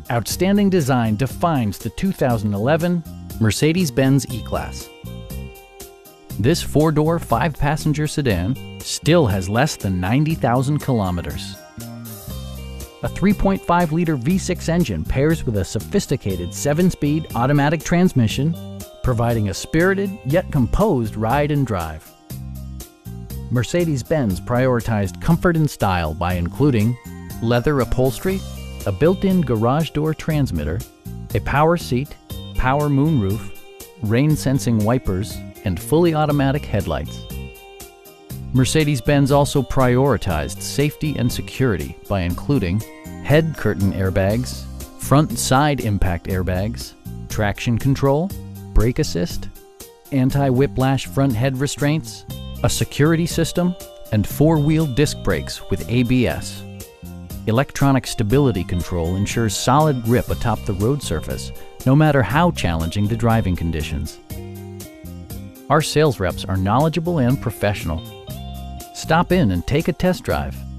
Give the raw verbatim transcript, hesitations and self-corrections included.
Outstanding design defines the two thousand eleven Mercedes-Benz E-Class. This four-door, five-passenger sedan still has less than ninety thousand kilometers. A three point five liter V six engine pairs with a sophisticated seven-speed automatic transmission, providing a spirited yet composed ride and drive. Mercedes-Benz prioritized comfort and style by including leather upholstery, a built-in garage door transmitter, a power seat, power moonroof, rain-sensing wipers, and fully automatic headlights. Mercedes-Benz also prioritized safety and security by including head curtain airbags, front and side impact airbags, traction control, brake assist, anti-whiplash front head restraints, a security system, and four-wheel disc brakes with A B S. Electronic stability control ensures solid grip atop the road surface, no matter how challenging the driving conditions. Our sales reps are knowledgeable and professional. Stop in and take a test drive.